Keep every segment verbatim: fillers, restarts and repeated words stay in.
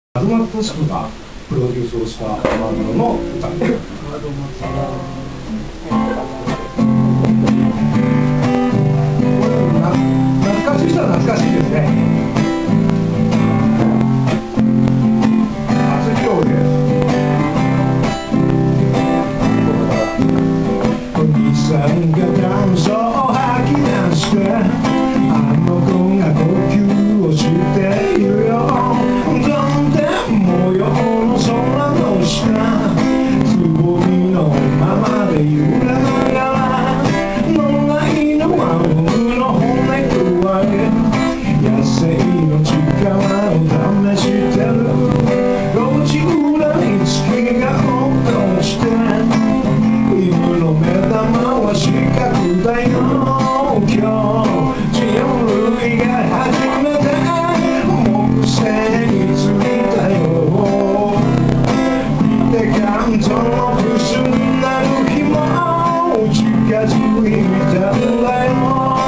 門松俊子がプロデュースをしたバンドの歌です。懐かしい人は懐かしいですね。初披露です。お兄さんが炭素を吐き出してあの子が呼吸をしているよ。模様の空の下つぼみのままで揺らながら野良犬は僕の骨加え野生の力を試してる路地裏に月が落として犬の目玉は四角だよ。今日人類が初めて木星に着いたよ。その不思議なる日も近づいたんだよ。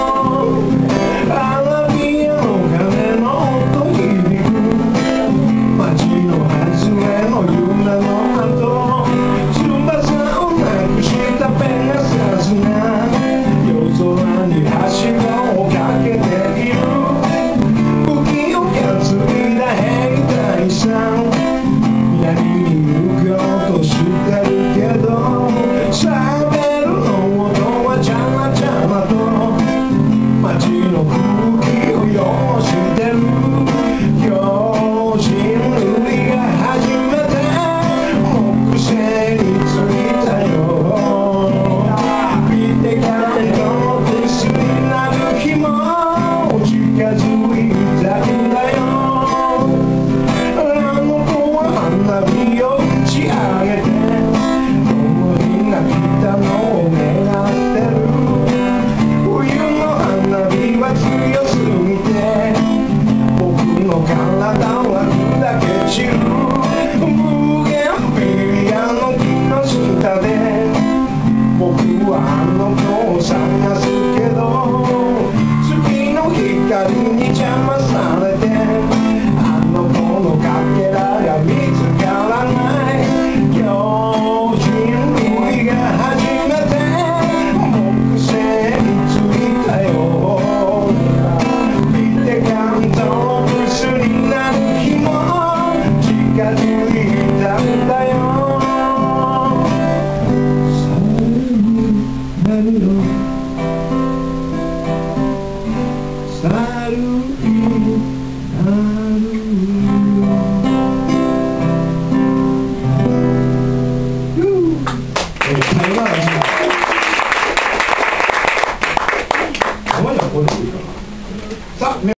アラビアの鐘の音響く街の外れの夢の後翼をなくしたペガサスが夜空に橋をかけている。武器を担いだ兵隊さん槍に向かうとしてるけど喋るの音はちゃまちゃまと街の空気を汚してる。今日人類が初めて木星に着いたよ。見て感動の薬になる日も近づいたんだよ。あの子は花火を打ち上げて思いが来たのを願ってる。冬の花火は強すぎて僕の体は砕け散る。無限ビリアの木の下で僕はあの子を探すけど月の光に邪魔されてあの子のかけらが見つからない。今日人類が初めて木星に着いたよ。見て感動の薬になる日も近づいたんだよ。猿の猿になるさよなら。